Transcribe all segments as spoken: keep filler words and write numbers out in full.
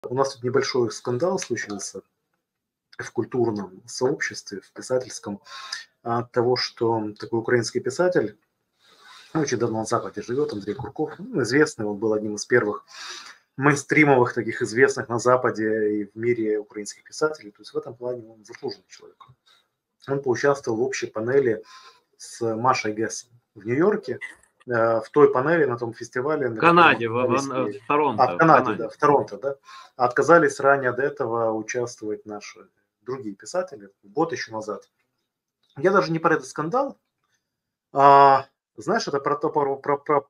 у нас тут небольшой скандал случился в культурном сообществе, в писательском, от того, что такой украинский писатель, очень давно на Западе живет, Андрей Курков, ну, известный, он был одним из первых мейнстримовых, таких известных на Западе и в мире украинских писателей, то есть в этом плане он заслуженный человек. Он поучаствовал в общей панели с Машей Гессен в Нью-Йорке, в той панели, на том фестивале. В Канаде, в, в, в Торонто. А, в Канаде, да, в Торонто, да. Отказались ранее до этого участвовать наши другие писатели, год еще назад. Я даже не про этот скандал, а, знаешь, это про то, про, про, про,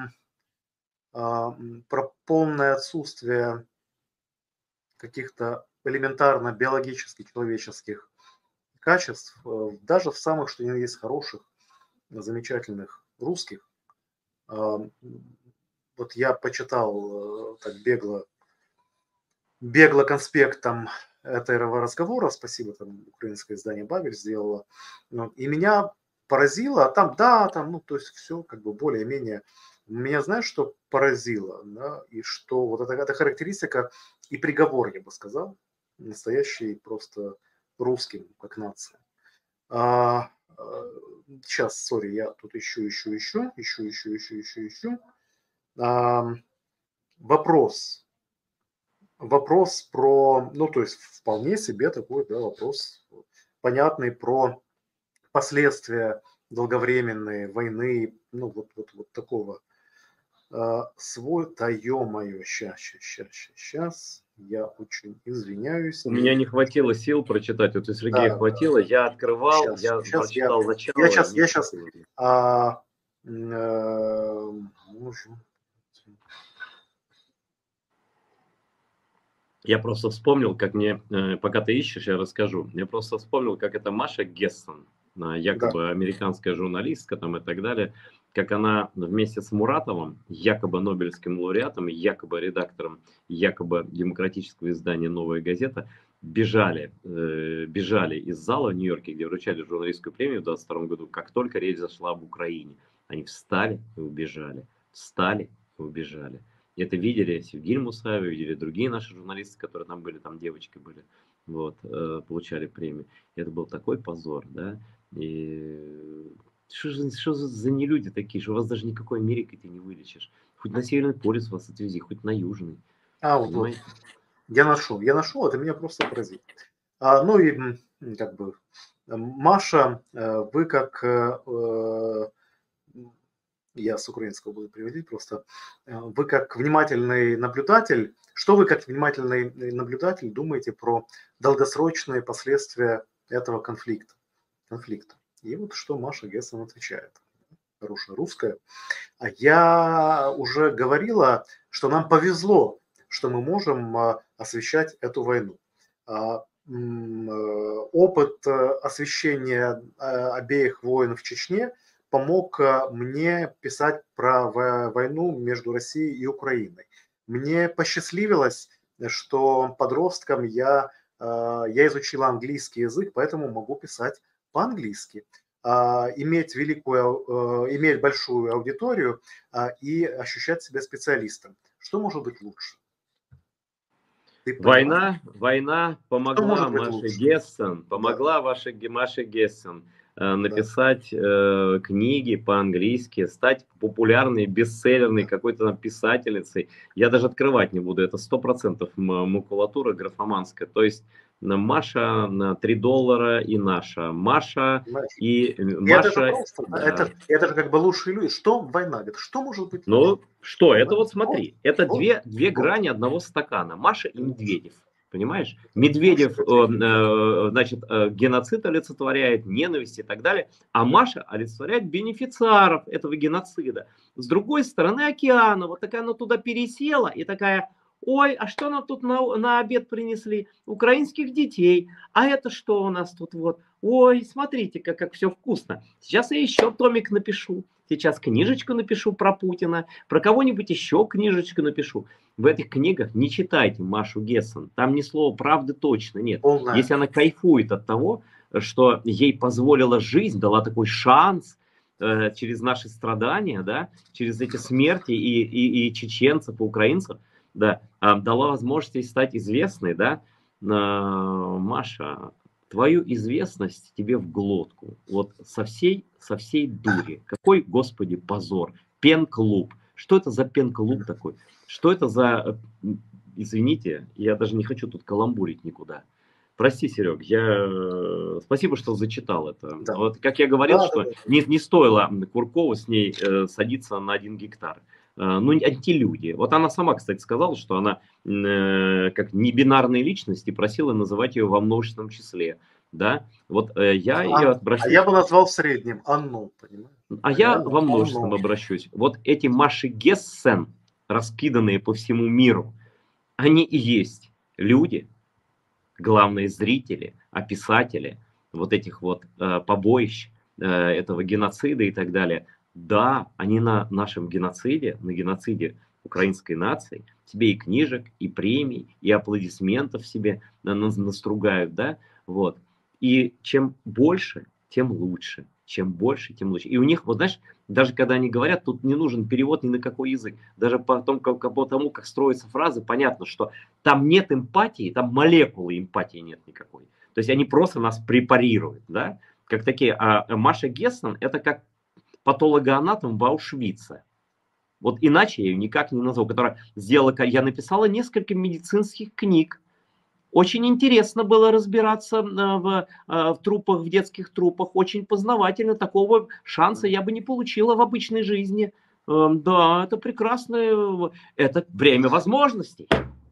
а, про полное отсутствие каких-то элементарно биологических, человеческих качеств, даже в самых, что ни на есть, хороших, замечательных русских. Вот я почитал так бегло, бегло конспект там этого разговора, спасибо, там украинское издание Бабель сделало, и меня поразило, а там, да, там, ну, то есть все как бы более-менее, меня, знаешь, что поразило, да, и что вот эта, эта характеристика и приговор, я бы сказал, настоящий просто русским, как нация. А, сейчас, сори, я тут ищу, ищу, ищу, ищу, ищу, ищу, ищу, ищу. А, вопрос. Вопрос про, ну, то есть вполне себе такой, да, вопрос понятный про последствия долговременной войны, ну, вот, вот, вот такого. А, свой, да ё-моё, щас, щас, щас, щас, щас. Я очень извиняюсь. У меня не хватило сил прочитать, вот у Сергея да, хватило, я открывал, сейчас, я сейчас прочитал я, начало. Я сейчас, я сейчас, а, э, я просто вспомнил, как мне, пока ты ищешь, я расскажу, я просто вспомнил, как это Маша Гессен, якобы да. американская журналистка там и так далее, как она вместе с Муратовым, якобы Нобелевским лауреатом, якобы редактором, якобы демократического издания «Новая газета», бежали, э, бежали из зала в Нью-Йорке, где вручали журналистскую премию в двадцать втором году, как только речь зашла об Украине. Они встали и убежали, встали и убежали. И это видели Севгиль Мусаева, видели другие наши журналисты, которые там были, там девочки были, вот, э, получали премию. И это был такой позор, да, и... Что же, что за нелюди такие, что вас даже никакой Америкой ты не вылечишь. Хоть на Северный полюс вас отвези, хоть на Южный. А, вот, вот. Я нашел, я нашел, это меня просто поразило. А, ну и как бы, Маша, вы как, э, я с украинского буду переводить просто, вы как внимательный наблюдатель, что вы как внимательный наблюдатель думаете про долгосрочные последствия этого конфликта? конфликта? И вот что Маша Гессен отвечает. Хорошая русская. А я уже говорила, что нам повезло, что мы можем освещать эту войну. Опыт освещения обеих войн в Чечне помог мне писать про войну между Россией и Украиной. Мне посчастливилось, что подростком я, я изучила английский язык, поэтому могу писать по-английски, а, иметь великую, а, иметь большую аудиторию а, и ощущать себя специалистом. Что может быть лучше? Ты война, война помогла Маше Гессен, помогла да. вашей Маше Гессен э, написать да. э, книги по-английски, стать популярной, бестселлерной какой-то там писательницей. Я даже открывать не буду, это сто процентов макулатура графоманская. То есть Маша на три доллара и наша. Маша и Маша. Это, просто, да. это, это же как бы лучшие люди. Что война? Что может быть? Ну лучше? Что? Война? Это вот смотри. Это вот, две, две вот. грани одного стакана. Маша и Медведев. Понимаешь? Медведев, э, э, значит, э, геноцид олицетворяет, ненависть и так далее. А Маша олицетворяет бенефициаров этого геноцида. С другой стороны океана. Вот такая она туда пересела и такая... Ой, а что нам тут на, на обед принесли? Украинских детей. А это что у нас тут вот? Ой, смотрите, как, как все вкусно. Сейчас я еще томик напишу. Сейчас книжечку напишу про Путина. Про кого-нибудь еще книжечку напишу. В этих книгах не читайте Машу Гессен. Там ни слова правды точно нет. Полная. Если она кайфует от того, что ей позволила жизнь, дала такой шанс э, через наши страдания, да, через эти смерти и, и, и чеченцев, и украинцев, да, а, дала возможность ей стать известной, да, а, Маша, твою известность тебе в глотку, вот со всей, со всей дури. Какой, господи, позор. Пен-клуб. Что это за пен-клуб такой? Что это за, извините, я даже не хочу тут каламбурить никуда. Прости, Серег, я спасибо, что зачитал это. Да. Вот как я говорил, Да, что да, да. Не, не стоило Куркову с ней э, садиться на один гектар. Э, ну, антилюди. Вот она сама, кстати, сказала, что она э, как небинарные личности просила называть ее во множественном числе. Да, вот э, я ее А, обращусь. а я бы назвал в среднем Анну, понимаешь? А я Реально, во множественном Анну. обращусь. Вот эти Маши Гессен, раскиданные по всему миру, они и есть люди, главные зрители, описатели вот этих вот э, побоищ, э, этого геноцида и так далее. Да, они на нашем геноциде, на геноциде украинской нации, себе и книжек, и премий, и аплодисментов себе на- на- настругают, да, вот. И чем больше, тем лучше. Чем больше, тем лучше. И у них, вот знаешь, даже когда они говорят, тут не нужен перевод ни на какой язык. Даже по, том, как, по тому, как строятся фразы, понятно, что там нет эмпатии, там молекулы эмпатии нет никакой. То есть они просто нас препарируют, да, как такие. А Маша Гессен это как патологоанатом в Аушвице. Вот иначе я ее никак не назову, которая сделала, я написала несколько медицинских книг. Очень интересно было разбираться в, в трупах, в детских трупах. Очень познавательно. Такого шанса я бы не получила в обычной жизни. Да, это прекрасное, это время возможностей.